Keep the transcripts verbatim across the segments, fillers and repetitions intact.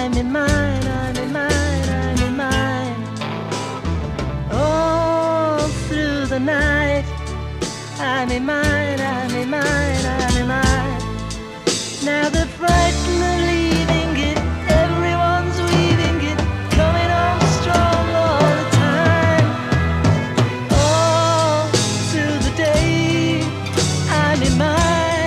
I'm in mine, I'm in mine, I'm in mine. All through the night, I'm in mine, I'm in mine, I'm in mine. Now the frightened are leaving it, everyone's weaving it, coming on strong all the time. All through the day, I'm in mine.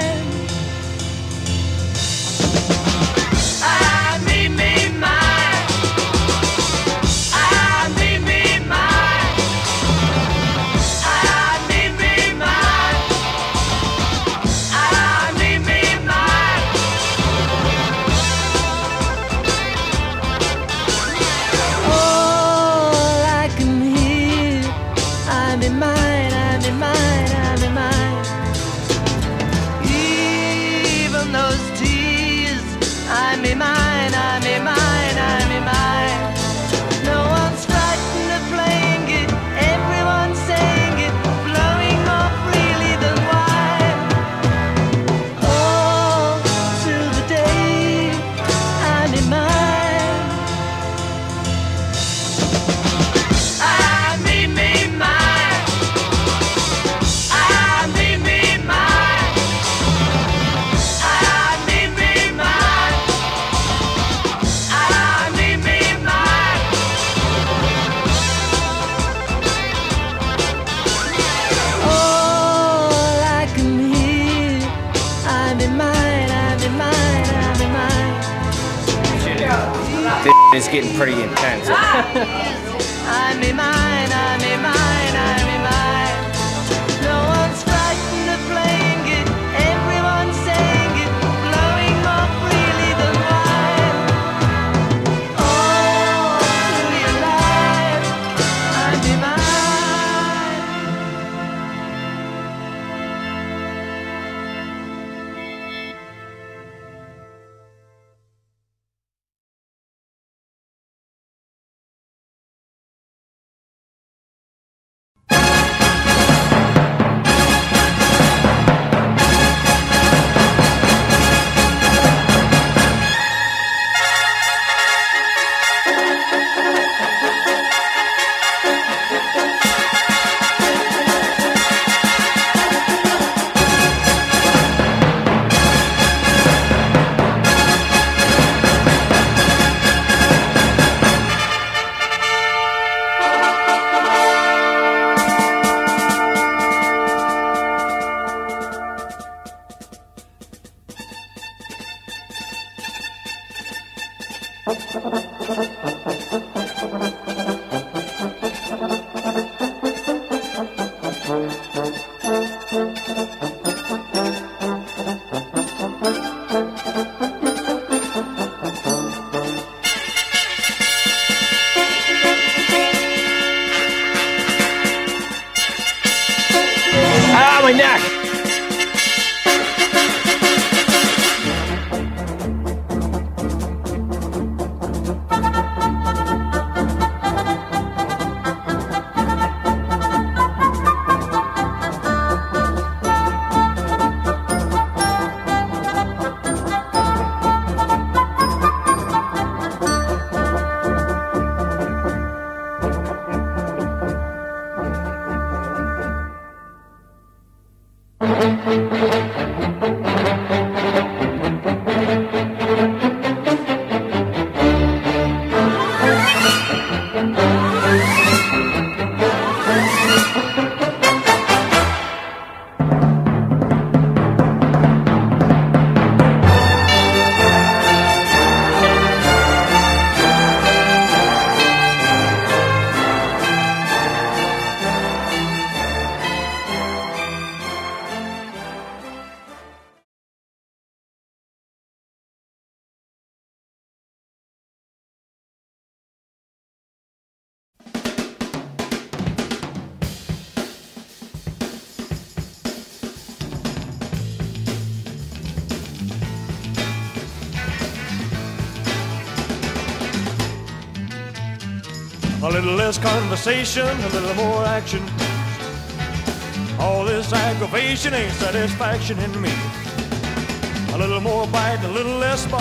It's getting pretty intense. I'm in mine, I'm in mine, I'm in mine. No one's frightened of playing it, everyone's saying it, blowing more freely than wine. All through your life, I'm in mine. Ah, my neck! A little less conversation, a little more action. All this aggravation ain't satisfaction in me. A little more bite, a little less spark.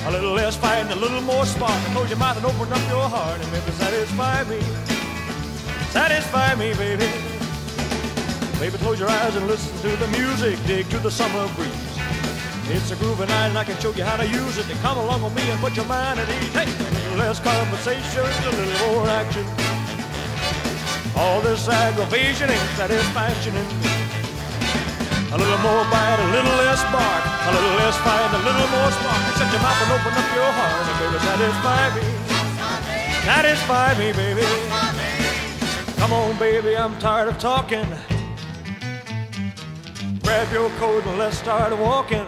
A little less fight and a little more spark. Close your mouth and open up your heart and baby, satisfy me. Satisfy me, baby. Baby, close your eyes and listen to the music. Dig to the summer breeze. It's a groovy night and I can show you how to use it. Come along with me and put your mind at ease. Hey, a little less conversation, a little more action. All this aggravation ain't satisfaction in me. A little more bite, a little less bark. A little less fight, a little more spark. Shut your mouth and open up your heart and baby, satisfy me. Satisfy me, baby. Come on, baby, I'm tired of talking. Grab your coat and let's start walking.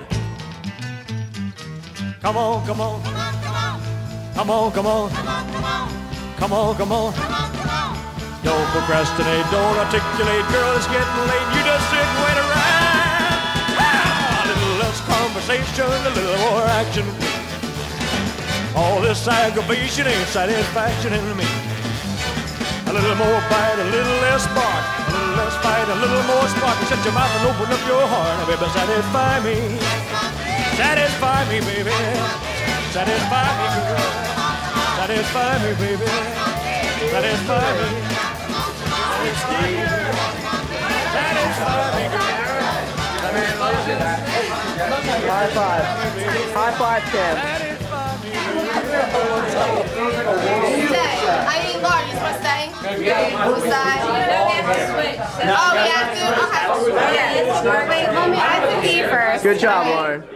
Come on, come on. Come on, come on. Come on, come on. Don't procrastinate, don't articulate. Girl, it's getting late. You just sit and wait around. Ah, a little less conversation, a little more action. All this aggravation ain't satisfaction in me. A little more bite, a little less bark. A little less fight, a little more spark. Shut your mouth and open up your heart. Now, baby, satisfy me. Satisfy me, baby. Satisfy me, girl. Satisfy me, baby. Satisfy me. Satisfy me, girl. Satisfy me, girl. High five. High five, Tim. I need Laura, you supposed to stay? Who's side? Oh, we have to? Okay. Wait, mommy, I have to pee first. Good job, Lauren.